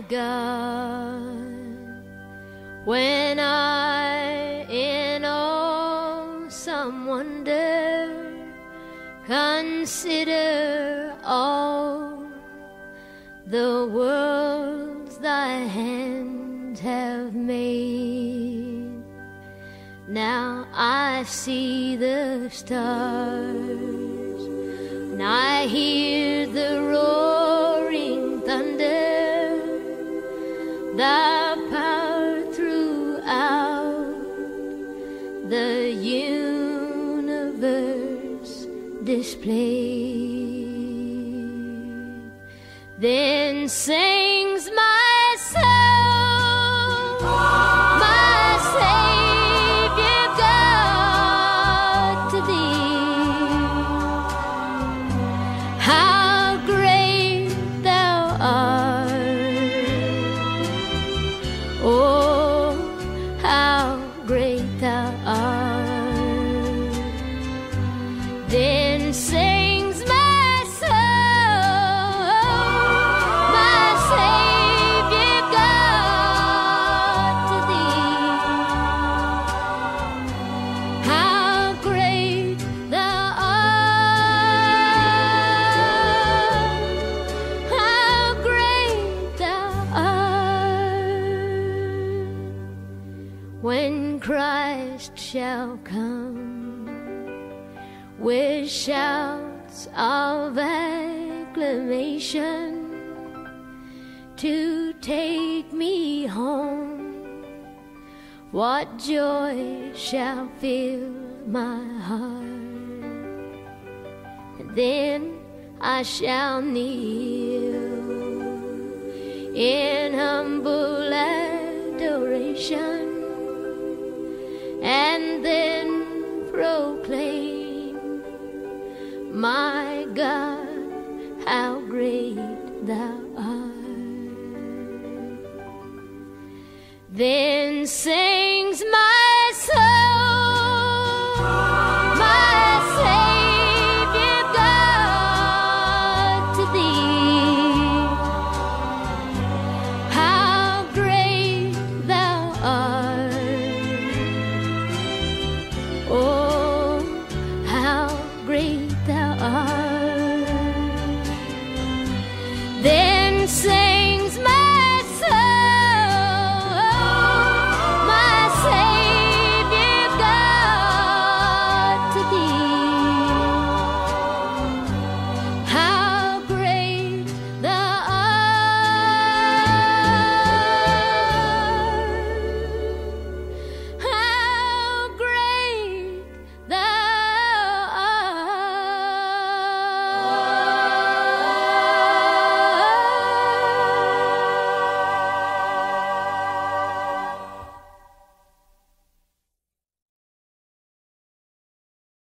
God, when I in awesome wonder consider all the worlds thy hands have made. Now I see the stars, and I hear the roaring thunder, thy power throughout the universe displayed. Then sings my soul, my Savior God, to thee. How great thou art, oh, how great thou art. Then sings my soul, my Savior God, to thee. How great thou art, how great thou art. When Christ shall come with shouts of acclamation to take me home, what joy shall fill my heart. And then I shall kneel in humble adoration, and then proclaim, my God, how great thou art. Then say